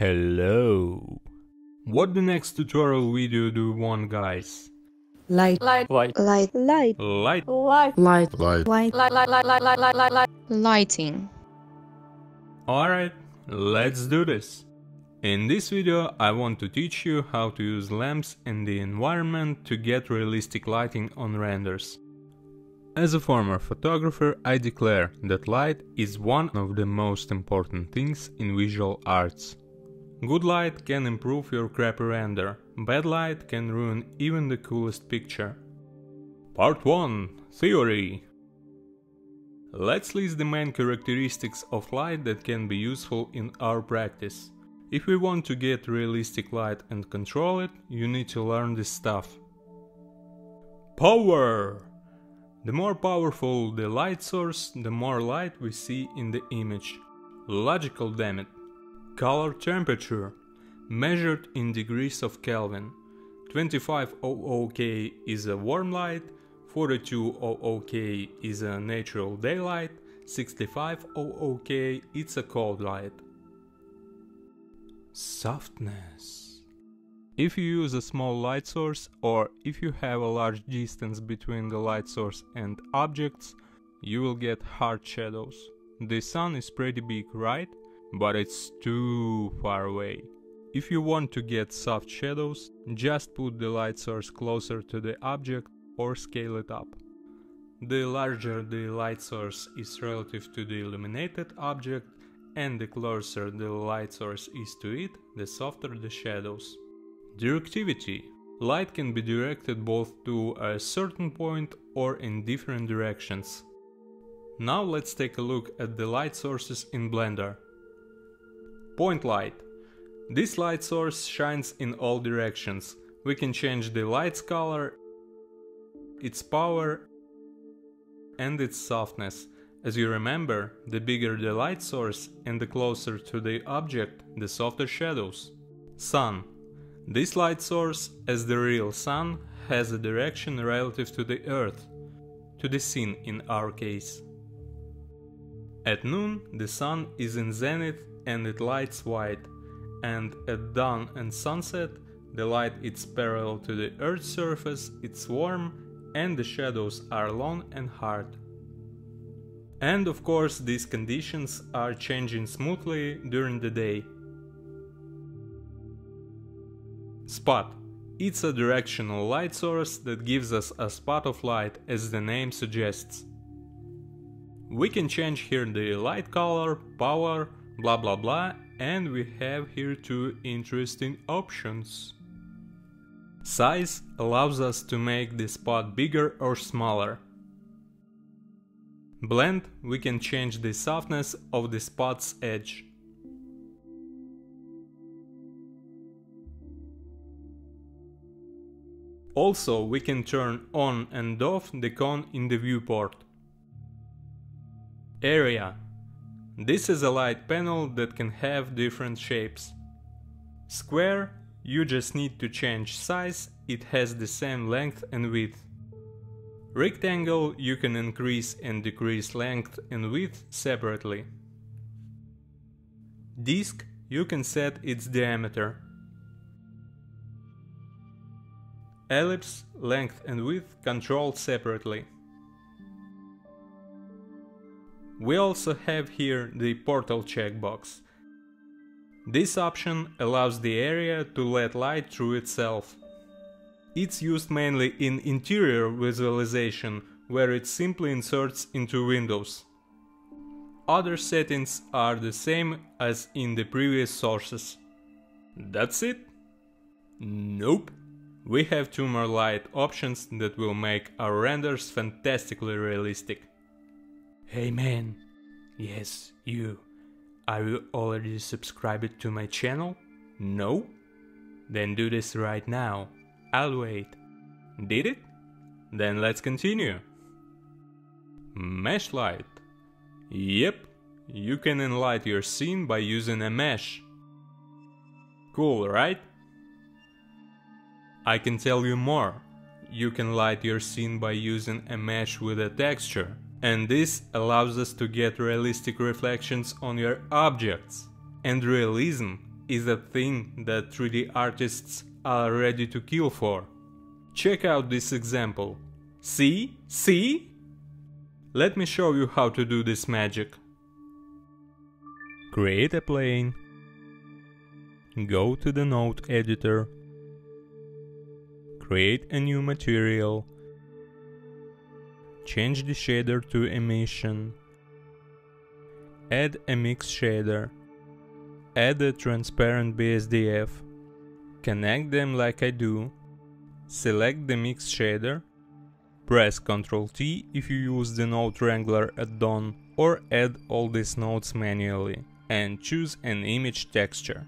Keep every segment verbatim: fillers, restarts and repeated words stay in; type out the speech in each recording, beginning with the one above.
Hello! What the next tutorial video do you want, guys? Light, Light, light, light, light, Light? light, light, Light. light, light, light, light, light, light, light, light, light. lighting. Alright, let's do this! In this video I want to teach you how to use lamps in the environment to get realistic lighting on renders. As a former photographer, I declare that light is one of the most important things in visual arts. Good light can improve your crappy render, bad light can ruin even the coolest picture. Part one. Theory. Let's list the main characteristics of light that can be useful in our practice. If we want to get realistic light and control it, you need to learn this stuff. Power! The more powerful the light source, the more light we see in the image. Logical, damn it. Color temperature, measured in degrees of Kelvin. twenty-five hundred K is a warm light, forty-two hundred K is a natural daylight, sixty-five hundred K it's a cold light. Softness. If you use a small light source, or if you have a large distance between the light source and objects, you will get hard shadows. The sun is pretty big, right? But it's too far away. If you want to get soft shadows, just put the light source closer to the object or scale it up. The larger the light source is relative to the illuminated object, and the closer the light source is to it, the softer the shadows. Directivity. Light can be directed both to a certain point or in different directions. Now let's take a look at the light sources in Blender. Point light. This light source shines in all directions. We can change the light's color, its power, and its softness. As you remember, the bigger the light source and the closer to the object, the softer shadows. Sun. This light source, as the real sun, has a direction relative to the Earth, to the scene in our case. At noon, the sun is in zenith and it lights white, and at dawn and sunset, the light is parallel to the Earth's surface, it's warm, and the shadows are long and hard. And of course, these conditions are changing smoothly during the day. Spot. It's a directional light source that gives us a spot of light, as the name suggests. We can change here the light color, power, blah blah blah, and we have here two interesting options. Size allows us to make the spot bigger or smaller. Blend, we can change the softness of the spot's edge. Also, we can turn on and off the cone in the viewport. Area. This is a light panel that can have different shapes. Square, you just need to change size, it has the same length and width. Rectangle, you can increase and decrease length and width separately. Disc, you can set its diameter. Ellipse, length and width controlled separately. We also have here the portal checkbox. This option allows the area to let light through itself. It's used mainly in interior visualization, where it simply inserts into windows. Other settings are the same as in the previous sources. That's it? Nope. We have two more light options that will make our renders fantastically realistic. Hey man, yes, you, are you already subscribed to my channel? No? Then do this right now, I'll wait. Did it? Then let's continue. Meshlight. Yep, you can enlight your scene by using a mesh. Cool, right? I can tell you more. You can light your scene by using a mesh with a texture, and this allows us to get realistic reflections on your objects. And realism is a thing that three D artists are ready to kill for. Check out this example. See? See? Let me show you how to do this magic. Create a plane. Go to the node editor. Create a new material. Change the shader to emission. Add a mix shader. Add a transparent B S D F. Connect them like I do. Select the mix shader. Press control T if you use the Node Wrangler add-on, or add all these nodes manually, and choose an image texture.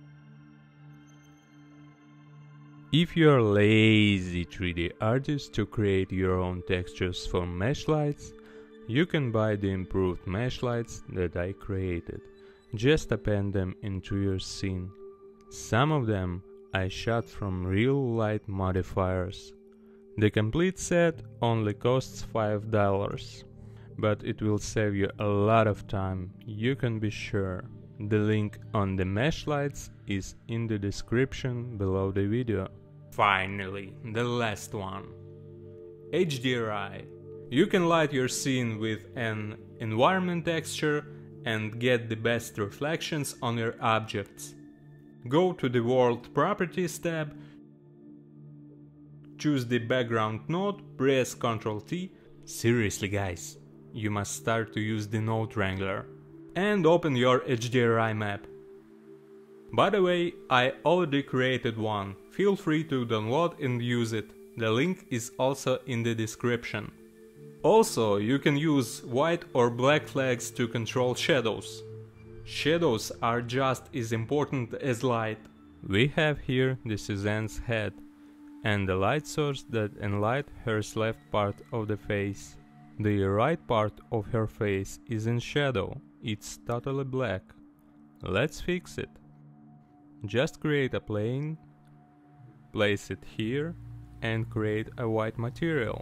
If you're lazy three D artist to create your own textures for Meshlights, you can buy the improved Meshlights that I created. Just append them into your scene. Some of them I shot from real light modifiers. The complete set only costs five dollars, but it will save you a lot of time, you can be sure. The link on the Meshlights is in the description below the video. Finally, the last one. H D R I. You can light your scene with an environment texture and get the best reflections on your objects. Go to the World Properties tab, choose the background node, press control T. Seriously guys, you must start to use the Node Wrangler. And open your H D R I map. By the way, I already created one. Feel free to download and use it. The link is also in the description. Also, you can use white or black flags to control shadows. Shadows are just as important as light. We have here the Suzanne's head and the light source that enlights her left part of the face. The right part of her face is in shadow, it's totally black. Let's fix it. Just create a plane, place it here, and create a white material.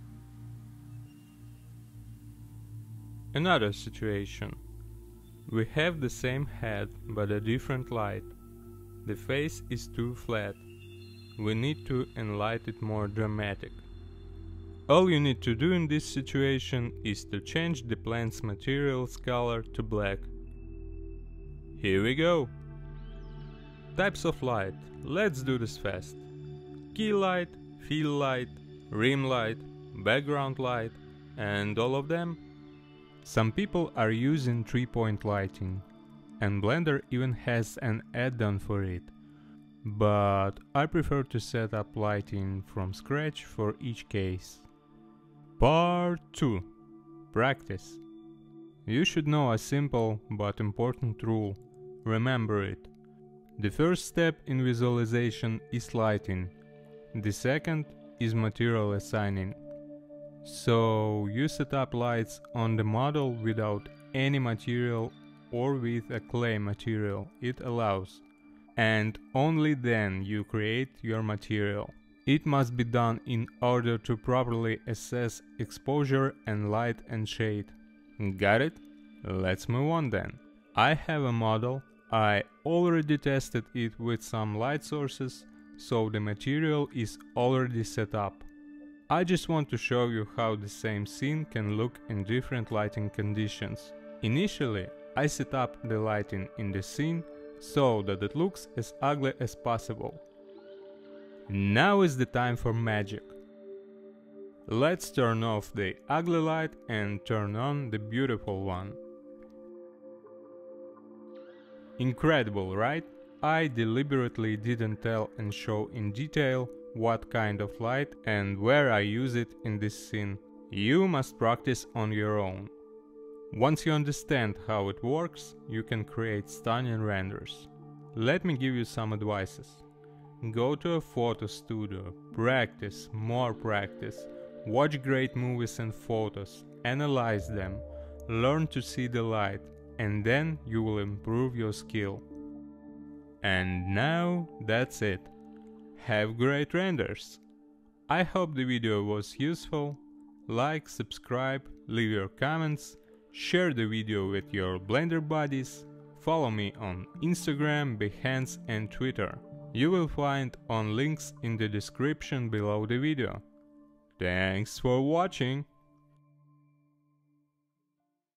Another situation. We have the same head but a different light. The face is too flat. We need to enlighten it more dramatic. All you need to do in this situation is to change the plant's material's color to black. Here we go. Types of light. Let's do this fast. Key light, fill light, rim light, background light, and all of them. Some people are using three-point lighting, and Blender even has an add-on for it. But I prefer to set up lighting from scratch for each case. Part two. Practice. You should know a simple but important rule. Remember it. The first step in visualization is lighting. The second is material assigning. So you set up lights on the model without any material or with a clay material it allows. And only then you create your material. It must be done in order to properly assess exposure and light and shade. Got it? Let's move on then. I have a model. I already tested it with some light sources, so the material is already set up. I just want to show you how the same scene can look in different lighting conditions. Initially, I set up the lighting in the scene so that it looks as ugly as possible. Now is the time for magic. Let's turn off the ugly light and turn on the beautiful one. Incredible, right? I deliberately didn't tell and show in detail what kind of light and where I use it in this scene. You must practice on your own. Once you understand how it works, you can create stunning renders. Let me give you some advices. Go to a photo studio, practice, more practice, watch great movies and photos, analyze them, learn to see the light, and then you will improve your skill. And now that's it. Have great renders! I hope the video was useful. Like, subscribe, leave your comments, share the video with your Blender buddies. Follow me on Instagram, Behance and Twitter. You will find on links in the description below the video. Thanks for watching!